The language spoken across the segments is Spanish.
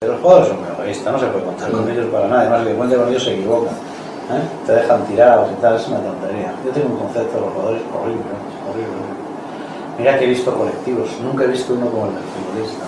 Los jugadores son muy egoístas, no se puede contar con ellos para nada, además el que cuente con ellos se equivoca, te dejan tirados y tal, es una tontería. Yo tengo un concepto de los jugadores horrible, horrible. Mira que he visto colectivos, nunca he visto uno como el del futbolista.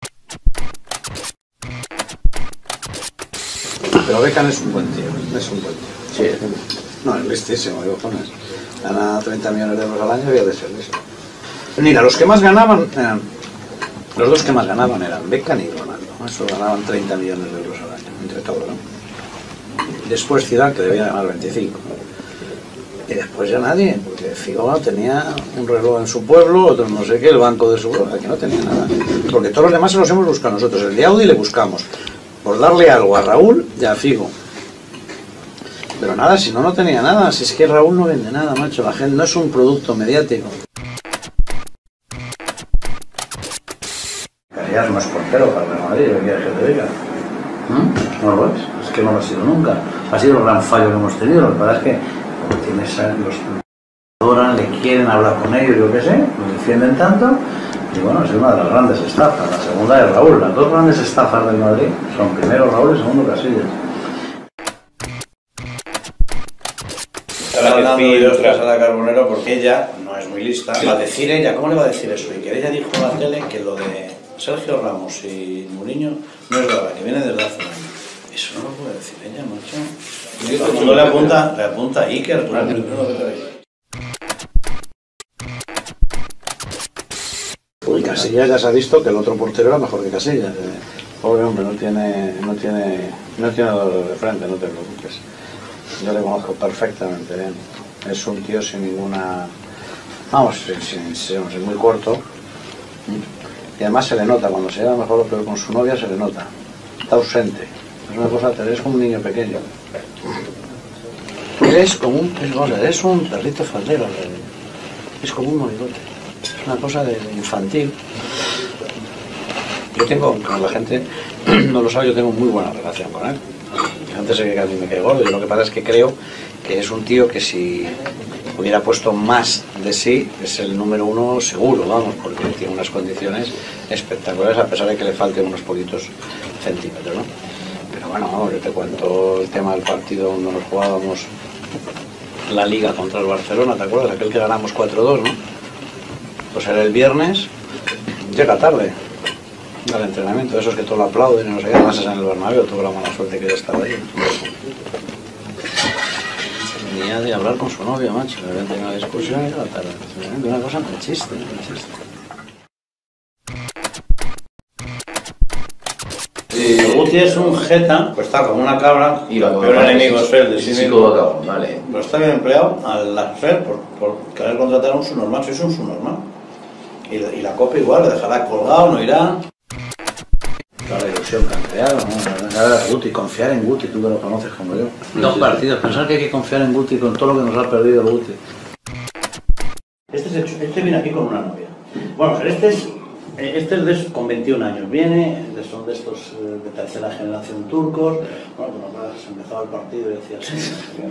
Pero Beckham es un buen tío, es un buen tío. Sí, no, es listísimo, digo, pones. Gana 30 millones de euros al año y de ser eso. Mira, los que más ganaban eran, los dos que más ganaban eran Beckham y Ronaldo. Eso ganaban 30 millones de euros al año, entre todos, ¿no? Después Zidane, que debía ganar 25. Y después ya nadie, porque Figo tenía un reloj en su pueblo, otro no sé qué, el banco de su pueblo, aquí no tenía nada. Porque todos los demás se los hemos buscado nosotros. El de Audi le buscamos por darle algo a Raúl y a Figo. Pero nada, si no, no tenía nada. Si es que Raúl no vende nada, macho. La gente no es un producto mediático. Casillas no es portero para el Madrid, ¿qué quieres que te diga? No lo es. Es que no lo ha sido nunca. Ha sido el gran fallo que hemos tenido. Lo que pasa es que tienes los adoran, le quieren hablar con ellos, yo qué sé, los defienden tanto. Y bueno, es una de las grandes estafas. La segunda es Raúl. Las dos grandes estafas del Madrid son primero Raúl y segundo Casillas. Está hablando de ostras a la Carbonero porque ella no es muy lista. Va a decir ella, ¿cómo le va a decir eso? Y que ella dijo en la tele que lo de Sergio Ramos y Mourinho no es verdad, que viene desde hace un año. Eso no lo puede decir ella, macho. Todo el mundo le apunta a Iker, claro. Uy, Casillas ya se ha visto que el otro portero era mejor que Casillas. Pobre hombre, no tiene dolor de frente, no te preocupes. Yo le conozco perfectamente bien. Es un tío sin ninguna... Vamos, es muy corto. Y además se le nota, cuando se lleva mejor o peor con su novia se le nota. Está ausente. Es una cosa, eres como un niño pequeño. Eres como un perrito faldero. Es como un monigote. Es una cosa de infantil. Yo tengo, con la gente, no lo sabe, yo tengo muy buena relación con él. Antes de que a mí me quede gordo, y lo que pasa es que creo que es un tío que si hubiera puesto más de sí, es el número uno seguro, vamos, porque tiene unas condiciones espectaculares, a pesar de que le falten unos poquitos centímetros, ¿no? Pero bueno, vamos, yo te cuento el tema del partido cuando nos jugábamos la Liga contra el Barcelona, ¿te acuerdas? Aquel que ganamos 4-2, ¿no? Pues era el viernes, llega tarde al entrenamiento, esos que todo lo aplauden y no sé qué, además es en el Bernabéu, tuve la mala suerte que ya estaba ahí. Venía de hablar con su novia, macho, le habían tenido una discusión y llega tarde. Una cosa muy chiste, Guti es un jeta, pues está como una cabra, y el peor enemigo es Fer de sí mismo. Vale. Pero está bien empleado al Fer por querer contratar a un subnormal, sois un subnormal. Y la Copa igual, le dejará colgado, no irá. La ilusión que han creado, ¿no? Guti, confiar en Guti, tú que lo conoces como yo. Dos partidos, pensar que hay que confiar en Guti con todo lo que nos ha perdido el Guti. Este viene aquí con una novia. Bueno, este es con 21 años, viene, son de estos de tercera generación turcos. Bueno, se empezaba el partido y decía sí.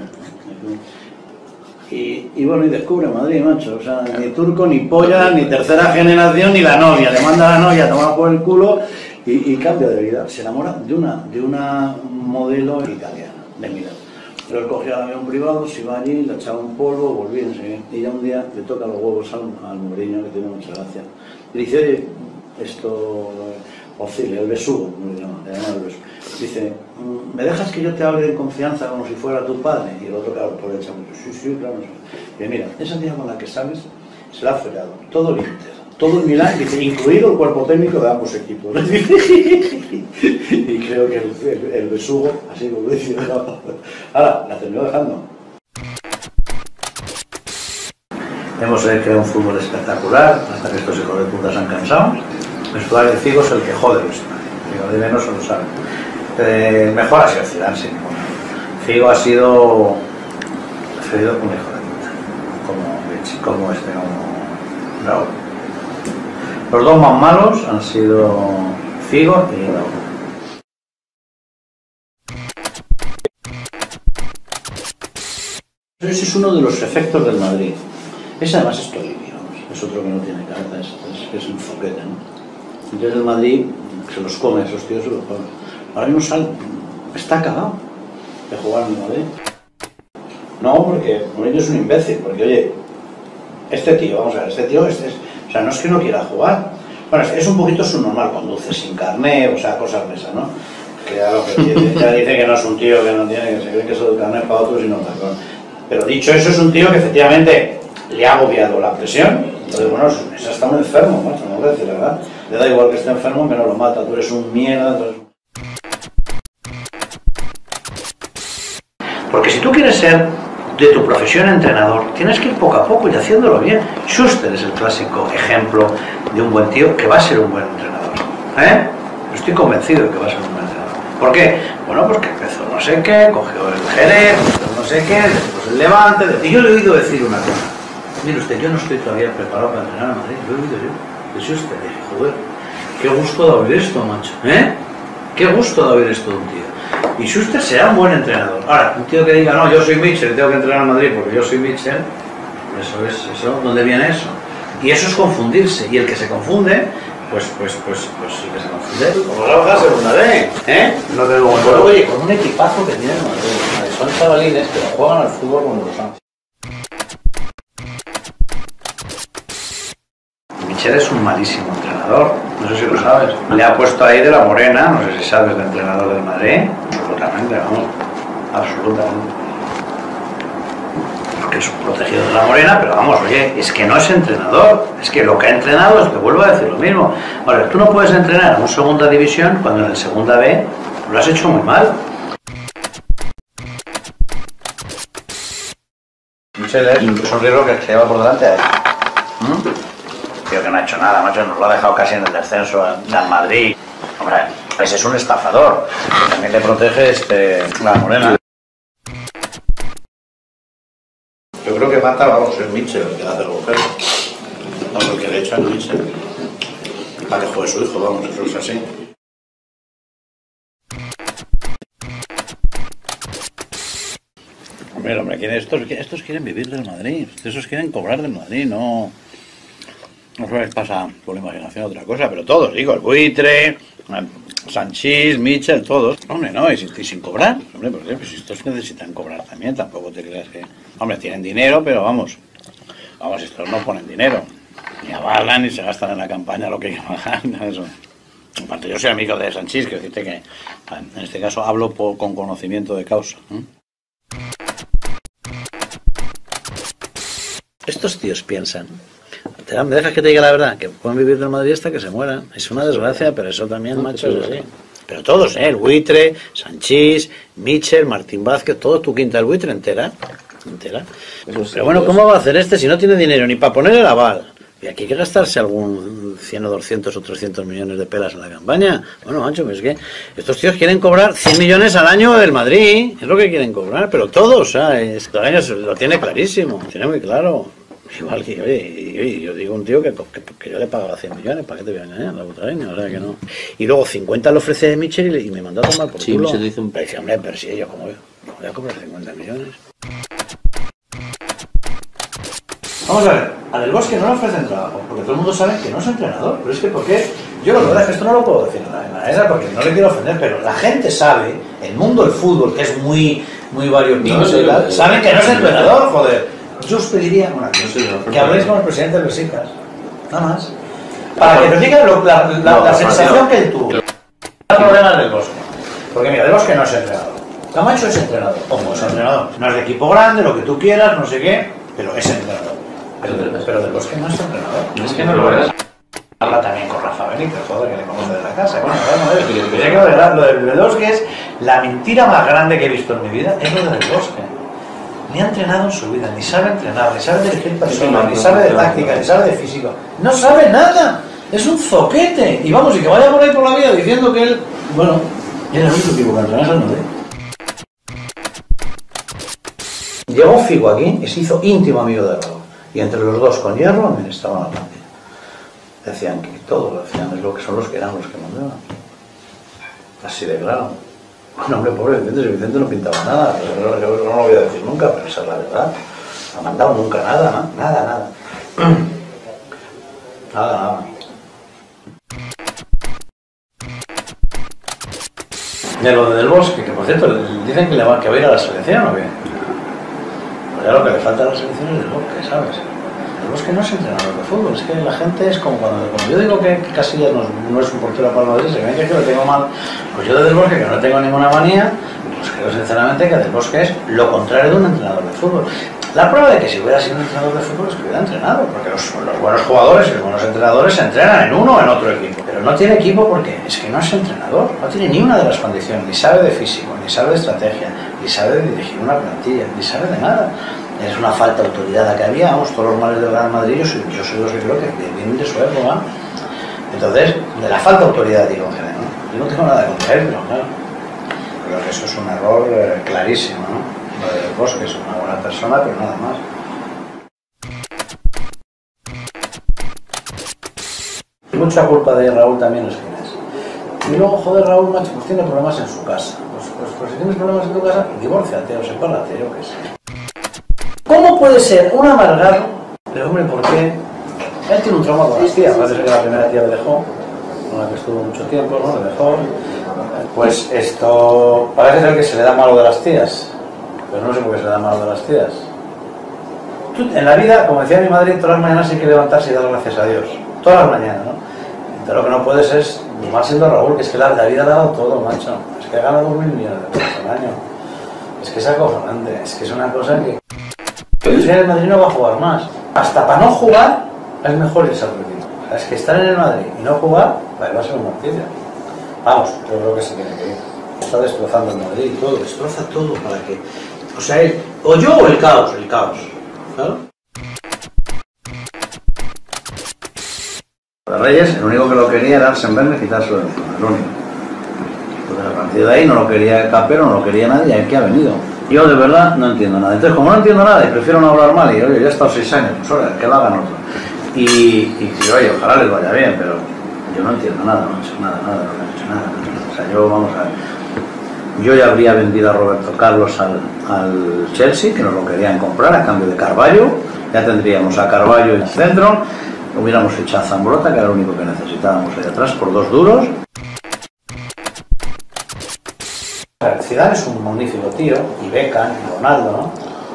Y bueno, y descubre Madrid, macho, o sea, ni turco, ni polla, ni tercera generación, ni la novia. Le manda a la novia a tomar por el culo y cambia de vida. Se enamora de una modelo italiana, de Milán. Lo cogía al avión privado, se iba allí, le echaba un polvo, volvía enseguida. Y ya un día le toca los huevos al Mourinho, que tiene mucha gracia. Y dice, oye, esto oscila, el besugo, le llama el besugo. Dice, ¿me dejas que yo te hable en confianza como si fuera tu padre? Y el otro, claro, por el chamo, sí, claro. Y mira, esa tía con la que sales se la ha follado todo el Inter, todo el Milán, dice, incluido el cuerpo técnico de ambos equipos. Y creo que el besugo, así como dice, ahora, la terminó dejando. Hemos creado un fútbol espectacular, hasta que estos hijos de puta se han cansado. El vestuario de Figo es el que jode el vestuario. Figo de menos se lo sabe. Mejor ha sido Zidane, sin ninguna. Figo ha sido un hijo de puta, como Raúl. Los dos más malos han sido Figo y Raúl. Ese es uno de los efectos del Madrid. Ese además es Toribio, es otro que no tiene cabeza, es un foquete, ¿no? Entonces el Madrid se los come, esos tíos se los come. Ahora mismo está cagado de jugar en el Madrid. No, porque Mourinho es un imbécil, porque oye, este tío, vamos a ver, o sea, no es que no quiera jugar. Bueno, es un poquito subnormal, conduce sin carné, o sea, cosas de esas, ¿no? Que ya dice que no es un tío que no tiene, que se cree que eso del carné es para otros y no para otros. Pero dicho eso, es un tío que efectivamente le ha agobiado la presión. Entonces, bueno, eso está muy enfermo, macho, no voy a decir la verdad. Le da igual que esté enfermo que no lo mata, tú eres un mierda. Porque si tú quieres ser de tu profesión entrenador, tienes que ir poco a poco y haciéndolo bien. Schuster es el clásico ejemplo de un buen tío que va a ser un buen entrenador. Estoy convencido de que va a ser un buen entrenador. ¿Por qué? Bueno, pues que empezó no sé qué, cogió el Jerez, no sé qué, después el Levante. Y yo le he oído decir una cosa. Mire usted, yo no estoy todavía preparado para entrenar a Madrid. Lo he oído yo. De Schuster. Dije, joder, qué gusto da oír esto, macho. Qué gusto da oír esto de un tío. Y Schuster será un buen entrenador. Ahora, un tío que diga, no, yo soy Mitchell y tengo que entrenar a Madrid porque yo soy Mitchell, eso, ¿dónde viene eso? Y eso es confundirse. Y el que se confunde, pues el que se confunde, como la hoja segunda vez, No tengo buen juego. Oye, con un equipazo que tiene el Madrid. Son chavalines que juegan al fútbol como los ángeles. Mitchell es un malísimo entrenador, no sé si lo sabes. Le ha puesto ahí de la Morena, no sé si sabes, de entrenador del Madrid. Absolutamente, vamos, absolutamente. Porque es un protegido de la Morena, pero vamos, oye, es que no es entrenador. Es que lo que ha entrenado es que vuelvo a decir lo mismo. Ahora, tú no puedes entrenar en una segunda división cuando en el segunda B lo has hecho muy mal. Mitchell es un riesgo que se lleva por delante a él. Tío que no ha hecho nada, macho, nos lo ha dejado casi en el descenso al Madrid. Hombre, ese es un estafador. También le protege la Morena. Yo creo que mata, vamos, es Mitchell el que hace el agujero. Vamos, el que le echa a Mitchell. Para que juegue su hijo, vamos, eso es así. Hombre, estos quieren vivir del Madrid. Esos quieren cobrar del Madrid, no... No sé, pasa por la imaginación otra cosa, pero todos, digo, el Buitre, Sanchís, Mitchell, todos. Hombre, no, y sin cobrar. Hombre, pues si estos necesitan cobrar también, tampoco te creas que... Hombre, tienen dinero, pero vamos, estos no ponen dinero. Ni avalan, ni se gastan en la campaña lo que ganan, eso. Aparte, yo soy amigo de Sanchís, quiero decirte que en este caso hablo con conocimiento de causa. Estos tíos piensan... ¿Me dejas que te diga la verdad? Que pueden vivir del Madrid hasta que se mueran. Es una desgracia, pero eso también, macho, es así. Pero todos, el Buitre, Sanchís, Mitchell, Martín Vázquez, todo tu quinta del Buitre entera. Pero bueno, ¿cómo va a hacer si no tiene dinero ni para poner el aval? Y aquí hay que gastarse algún 100 o 200 o 300 millones de pelas en la campaña. Bueno, macho, pues es que estos tíos quieren cobrar 100 millones al año del Madrid. Es lo que quieren cobrar, pero todos, ¿sabes? Todo el año lo tiene clarísimo, lo tiene muy claro. Igual que, oye, yo digo un tío que yo le pagaba 100 millones, ¿para qué te voy a engañar? La otra vez, la verdad que no. Y luego 50 le ofrece de Mitchell y me mandó a tomar por culo. Sí, dice pero dice, hombre, pero si yo, ¿cómo voy a cobrar 50 millones? Vamos a ver, a Del Bosque no le ofrecen trabajo, porque todo el mundo sabe que no es entrenador. Pero es que, ¿por qué? Yo la verdad es que esto no lo puedo decir de la manera, porque no le quiero ofender, pero la gente sabe, el mundo del fútbol, que es muy variopinto, saben que no es entrenador, joder. Yo os pediría una cosa, que habléis con el presidente de Besicas, nada más, para que nos diga la sensación que él tuvo. El problema Del Bosque, porque mira, Del Bosque no es entrenador, Camacho es entrenador, ojo, es entrenador, no es de equipo grande, lo que tú quieras, no sé qué, pero es entrenador. Pero Del Bosque no es entrenador. Es que no lo es. Habla también con Rafa Benítez, joder, que le conoce de la casa. Bueno, lo de Del Bosque es la mentira más grande que he visto en mi vida, es lo de Del Bosque. Ni ha entrenado en su vida, ni sabe entrenar, ni sabe dirigir personas, ni sabe de táctica, ni sabe de físico. No sabe nada. Es un zoquete. Y vamos, y que vaya por ahí por la vida diciendo que él... Bueno, era el único tipo que entrenaba en Madrid. Llegó Figo aquí y se hizo íntimo amigo de Raúl. Y entre los dos con Hierro administraban la plantilla. Decían que todos decían, es lo que son los que eran los que mandaban. Así de claro. Bueno, hombre, pobre Vicente, si Vicente no pintaba nada, yo no lo voy a decir nunca, pero esa es la verdad. No ha mandado nunca nada, ¿no? Nada. Nada. De lo de Del Bosque, que por cierto, dicen que va a ir a la selección, ¿o qué? Pues ya lo que le falta a la selección es Del Bosque, ¿sabes? Del Bosque no es entrenador de fútbol, es que la gente es como cuando yo digo que Casillas no es un portero para el Madrid, se creen que lo tengo mal. Pues yo de Del Bosque, que no tengo ninguna manía, pues creo sinceramente que Del Bosque es lo contrario de un entrenador de fútbol. La prueba de que si hubiera sido un entrenador de fútbol es que hubiera entrenado, porque los buenos jugadores y los buenos entrenadores se entrenan en uno o en otro equipo. Pero no tiene equipo porque es que no es entrenador, no tiene ni una de las condiciones, ni sabe de físico, ni sabe de estrategia, ni sabe de dirigir una plantilla, ni sabe de nada. Es una falta de autoridad la que había, vamos, todos los males del Real Madrid, yo soy los que creo que vienen de su época. Entonces, de la falta de autoridad digo, ¿no? Yo no tengo nada contra él, pero claro, creo que eso es un error clarísimo, ¿no? Lo de Del Bosque es una buena persona, pero nada más. Mucha culpa de Raúl también es quien es. Y luego, joder, Raúl, macho, pues tiene problemas en su casa. Pues si tienes problemas en tu casa, divórciate o sepárate, yo qué sé. ¿Cómo puede ser un amargado? Pero hombre, ¿por qué? Él tiene un trauma con las tías, parece que la primera tía le dejó, con la que estuvo mucho tiempo, ¿no? Le dejó. Pues esto parece ser que se le da malo de las tías. Pero no sé por qué se le da malo de las tías. Tú, en la vida, como decía mi madre, todas las mañanas hay que levantarse y dar gracias a Dios. Todas las mañanas, ¿no? Entonces lo que no puedes es, más siendo Raúl, que es que la vida le ha dado todo, macho. Es que ha ganado 2.000 millones de pesos al año. Es que es acojonante, es que es una cosa que... Si en el Madrid no va a jugar más. Hasta para no jugar, es mejor irse al retiro. O sea, es que estar en el Madrid y no jugar, va a ser un martirio. Vamos, yo creo que se tiene que ir. Está destrozando el Madrid y todo, destroza todo para que... O sea, él, o yo o el caos, ¿claro? Para Reyes, el único que lo quería era Arsène Wenger, quitárselo de encima, el único. Entonces, a partir de ahí no lo quería Capello, no lo quería nadie, y aquí ha venido. Yo de verdad no entiendo nada. Entonces, como no entiendo nada y prefiero no hablar mal, y oye, ya he estado 6 años, pues ahora, que lo hagan otro. Y oye, ojalá les vaya bien, pero yo no entiendo nada, no he hecho nada, no he hecho nada. O sea, yo, vamos a ver. Yo ya habría vendido a Roberto Carlos al Chelsea, que nos lo querían comprar a cambio de Carvalho. Ya tendríamos a Carvalho en el centro, hubiéramos hecho a Zambrota, que era lo único que necesitábamos ahí atrás, por 2 duros. Zidane es un magnífico tío, y Beckham, y Ronaldo, ¿no?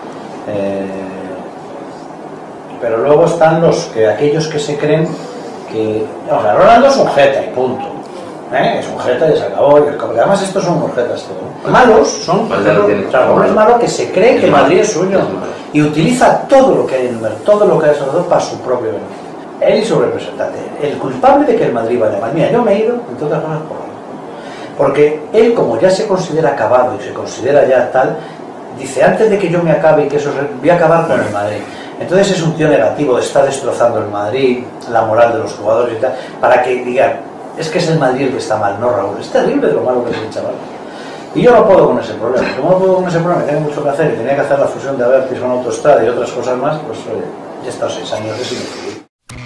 Pero luego están aquellos que se creen que... O sea, Ronaldo es un jeta y punto. Es un jeta y se acabó. Y además estos son unos jetas todos. Malos son... Raúl es malo que se cree que el Madrid es suyo. Y utiliza todo lo que hay en el mercado, todo lo que hay alrededor para su propio beneficio. Él y su representante. El culpable de que el Madrid vaya mal. Mira, yo me he ido, entre otras cosas, por él. Porque él, como ya se considera acabado y se considera ya tal, dice, antes de que yo me acabe y que eso voy a acabar con el Madrid. Entonces es un tío negativo, está destrozando el Madrid, la moral de los jugadores y tal, para que digan, es que es el Madrid el que está mal, no Raúl. Es terrible lo malo que es el chaval. Y yo no puedo con ese problema. Como no puedo con ese problema, tengo mucho que hacer y tenía que hacer la fusión de Abertis con Autostrada y otras cosas más, pues oye, ya he estado 6 años de sin.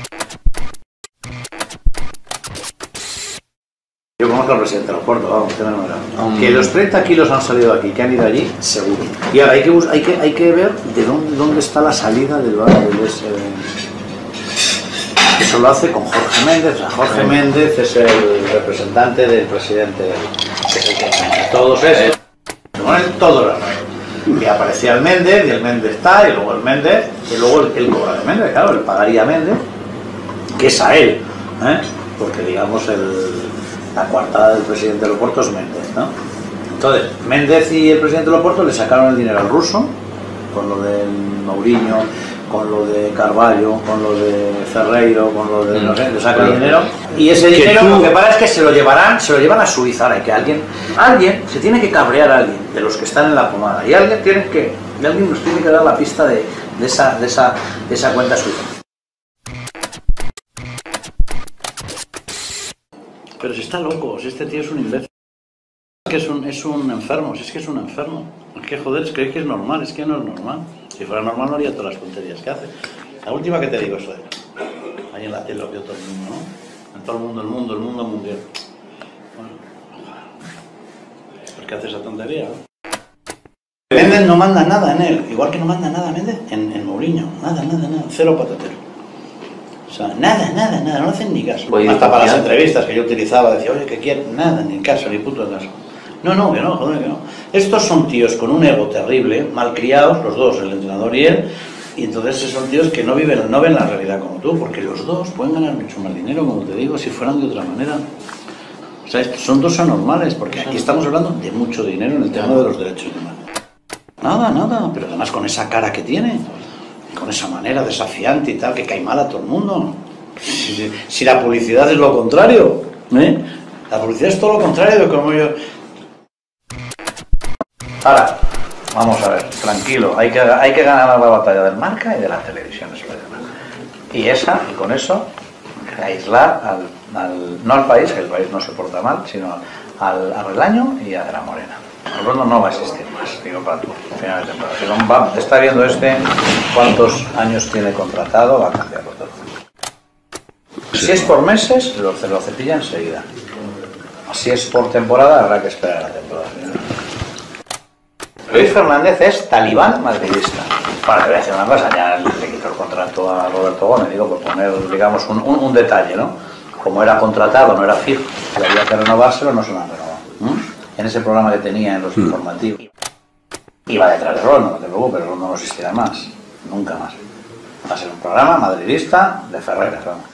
Yo conozco al presidente del Oporto, vamos, que los 30 kilos han salido de aquí, que han ido allí, seguro. Y ahora hay que ver de dónde está la salida del barrio del ese. Eso lo hace con Jorge Méndez. Jorge Méndez es el representante del presidente, que es el que todos esos. Con él todo era raro. Y aparecía el Méndez, y el Méndez está, y luego el Méndez, y luego él cobra de Méndez, claro, él pagaría a Méndez, que es a él, porque digamos la coartada del presidente del Oporto es Méndez, ¿no? Entonces, Méndez y el presidente del Oporto le sacaron el dinero al ruso, con lo del Mourinho, con lo de Carvalho, con lo de Ferreiro, con lo de... no sé, le sacan el dinero, y ese dinero lo que pasa es que se lo llevan a Suiza, ahora, y que alguien se tiene que cabrear a alguien, de los que están en la pomada, y alguien nos tiene que dar la pista de esa cuenta suiza. Pero si está loco, si este tío es un imbécil. Es un enfermo, si es que es un enfermo. Es que joder, creéis que es normal, es que no es normal. Si fuera normal no haría todas las tonterías que hace. La última que te digo es ahí en la tele lo vio todo el mundo, ¿no? En todo el mundo mundial. Bueno, ¿por qué hace esa tontería? Méndez no manda nada en él, igual que no manda nada Méndez en Mourinho. Nada, cero patatero. O sea, nada, no hacen ni caso. Hasta para las entrevistas que yo utilizaba, decía, oye, ¿qué quieren? Nada, ni caso, ni puto caso. No, que no, joder, que no. Estos son tíos con un ego terrible, malcriados, los dos, el entrenador y él, y entonces son tíos que no ven la realidad como tú, porque los dos pueden ganar mucho más dinero, como te digo, si fueran de otra manera. O sea, son dos anormales, porque aquí estamos hablando de mucho dinero en el tema de los derechos humanos. Nada, pero además con esa cara que tiene, con esa manera desafiante y tal, que cae mal a todo el mundo. Si la publicidad es lo contrario, ¿eh? La publicidad es todo lo contrario de como yo... Ahora, vamos a ver, tranquilo, hay que ganar la batalla del marca y de la televisión española. Y con eso, aislar no al país, que el país no se porta mal, sino al Relaño y a De la Morena. El Rondo no va a existir más, digo para tú, final de temporada. Si está viendo cuántos años tiene contratado, va a cambiarlo todo. Si es por meses, lo cepilla enseguida. Si es por temporada, habrá que esperar a la temporada. Luis Fernández es talibán madridista. Bueno, te voy a decir una cosa, ya le quitó el contrato a Roberto Gómez, digo, por poner, digamos, un detalle, ¿no? Como era contratado, no era fijo, y había que renovárselo, no se lo han renovado. En ese programa que tenía en los informativos. Iba detrás de Rondo, no te preocupes, pero Rondo no existirá más, nunca más. Va a ser un programa madridista de Ferreras, vamos.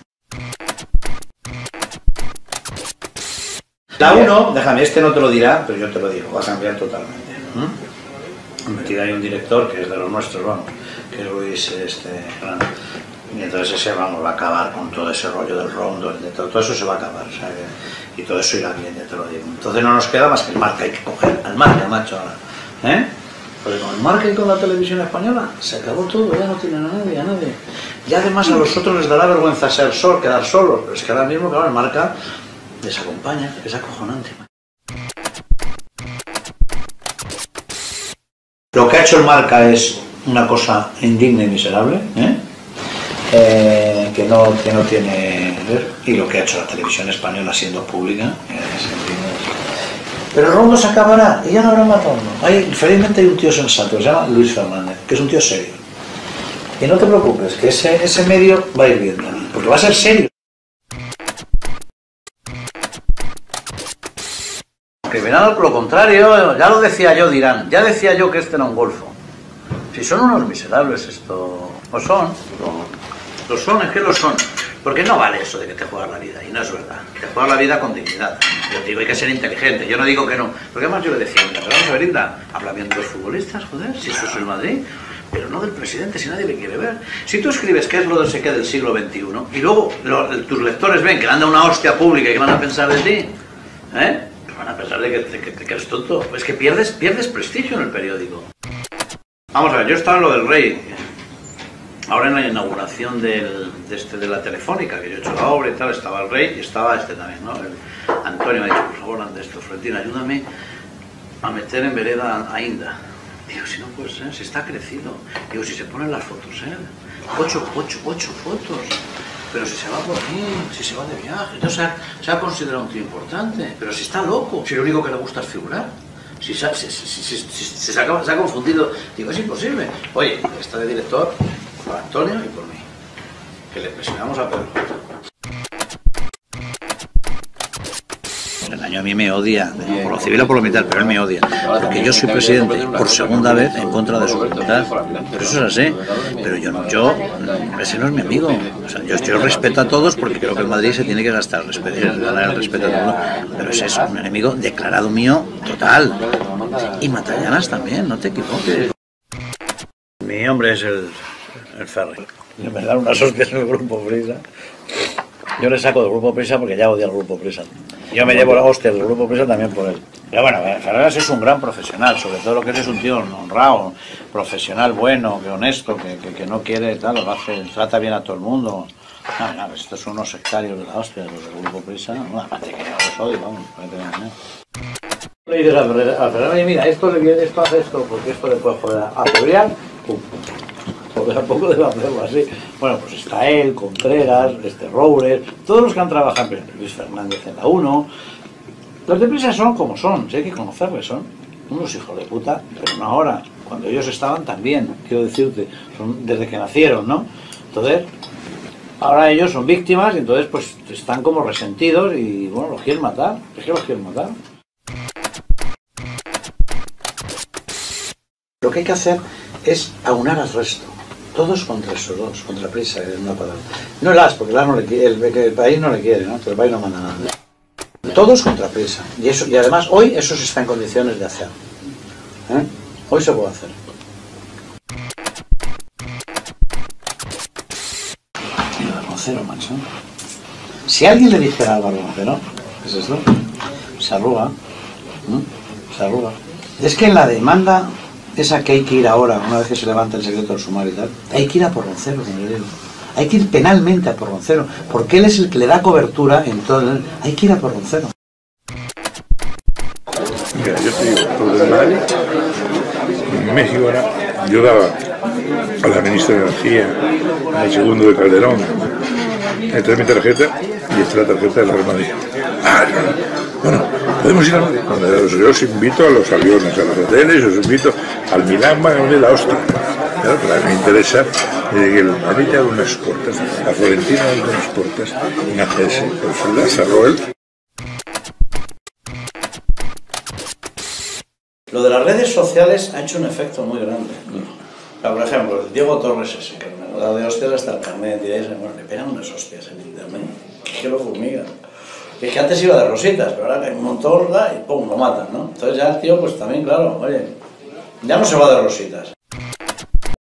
La 1, déjame, no te lo dirá, pero yo te lo digo, va a cambiar totalmente. Metido hay un director que es de los nuestros, vamos, que es Luis Grande. Y entonces ese, vamos, va a acabar con todo ese rollo del Rondo, de todo eso se va a acabar, o sea, y todo eso irá bien, ya te lo digo. Entonces no nos queda más que el marca, hay que coger al marca, macho, ahora. Porque con el marca y con la televisión española se acabó todo, ya no tienen a nadie. Y además a los otros les dará vergüenza quedar solos, pero es que ahora mismo, claro, el marca les acompaña, es acojonante. Lo que ha hecho el marca es una cosa indigna y miserable, que no tiene ver, y lo que ha hecho la televisión española siendo pública, pero el Rondo se acabará y ya no habrá más Rondo. Felizmente hay un tío sensato, se llama Luis Fernández, que es un tío serio. Y no te preocupes, que ese medio va a ir bien también, porque va a ser serio. Que verán lo contrario, ya lo decía yo, dirán, ya decía yo que este era un golfo. Si son unos miserables esto, ¿o son? Lo son, es que lo son. Porque no vale eso de que te juegas la vida, y no es verdad. Te juegas la vida con dignidad. Yo te digo, hay que ser inteligente, yo no digo que no. Porque además yo le decía, pero vamos a ver, Hilda, habla bien de los futbolistas, joder, si eso es el Madrid, pero no del presidente, si nadie le quiere ver. Si tú escribes qué es lo de del siglo XXI, y luego tus lectores ven que le han dado una hostia pública y que van a pensar de ti, van a pensar de que eres tonto. Es que pierdes prestigio en el periódico. Vamos a ver, yo estaba en lo del Rey. Ahora en la inauguración de la Telefónica, que yo he hecho la obra y tal, estaba el Rey y estaba también, ¿no? Antonio me ha dicho, por favor, ante esto, Florentina, ayúdame a meter en vereda a Inda. Digo, si no puede ser, si está crecido. Digo, si se ponen las fotos, 8 fotos. Pero si se va por aquí, si se va de viaje, no se ha considerado un tío importante, pero si está loco, si lo único que le gusta es figurar, si se ha confundido, digo, es imposible. Oye, está de director por Antonio y por mí, que le presionamos a Pedro. El año a mí me odia, por lo civil o por lo militar, pero él me odia, porque yo soy presidente por segunda vez en contra de su voluntad, pero eso es así, pero ese no es mi amigo, o sea, yo respeto a todos porque creo que el Madrid se tiene que ganar el respeto a todos, pero ese es un enemigo declarado mío total, y Matallanas también, no te equivoques. Mi hombre es el Ferri, me dan unas hostias en el Grupo Prisa. Yo le saco del Grupo Prisa porque ya odia al Grupo Prisa. Yo me llevo la hostia del Grupo Prisa también por él. Pero bueno, Ferreras es un gran profesional, sobre todo lo que es un tío honrado, profesional, bueno, que honesto, que no quiere, tal, lo hace, trata bien a todo el mundo. No, estos son unos sectarios de la hostia, los del Grupo Prisa. Bueno, aparte que yo los odio, vamos, le dices a Ferreras, mira, esto hace esto, porque esto le puede joder a Cebrián, pum. Porque tampoco debe hacerlo así. Bueno, pues está él, Contreras, Roures, todos los que han trabajado, Luis Fernández en la 1. Los de Prisa son como son, si hay que conocerles, son unos hijos de puta, pero no ahora, cuando ellos estaban también, quiero decirte, son desde que nacieron, ¿no? Entonces, ahora ellos son víctimas y entonces pues están como resentidos y bueno, los quieren matar, es que los quieren matar. Lo que hay que hacer es aunar al resto. Todos contra esos dos, contra Prisa, en una palabra. No el AS, porque el AS no le quiere, el país no le quiere, ¿no? Pero el país no manda nada. Todos contra Prisa. Y además hoy eso se está en condiciones de hacer. Hoy se puede hacer. Y lo de Roncero, macho. Si alguien le dijera a Álvaro Roncero, ¿qué es esto? Se arruga. Se arruga. Es que en la demanda esa que hay que ir ahora, una vez que se levanta el secreto del sumario y tal, hay que ir a por Roncero, como le digo. Hay que ir penalmente a por Roncero, porque él es el que le da cobertura en todo. Hay que ir a por Roncero. Mira, yo te digo, por el Madrid, en México ahora, yo daba a la ministra de Energía, al segundo de Calderón, esta es mi tarjeta y esta es la tarjeta de la Real Madrid. Bueno, podemos ir a Madrid. Yo os invito a los aviones, a los hoteles, os invito al Milán, van a venir la hostia. Claro, pero a mí me interesa que el Madrid te haga unas puertas, la Florentina haga unas puertas, una CS, por su Roel. Lo de las redes sociales ha hecho un efecto muy grande. Por ejemplo, el Diego Torres ese, que me da de hostias hasta el carnet, y bueno, le pegan unas hostias en internet, que lo fumigan. Es que antes iba de rositas, pero ahora hay un montón y pum, lo matan, ¿no? Entonces ya el tío, pues también, claro, oye, ya no se va de rositas.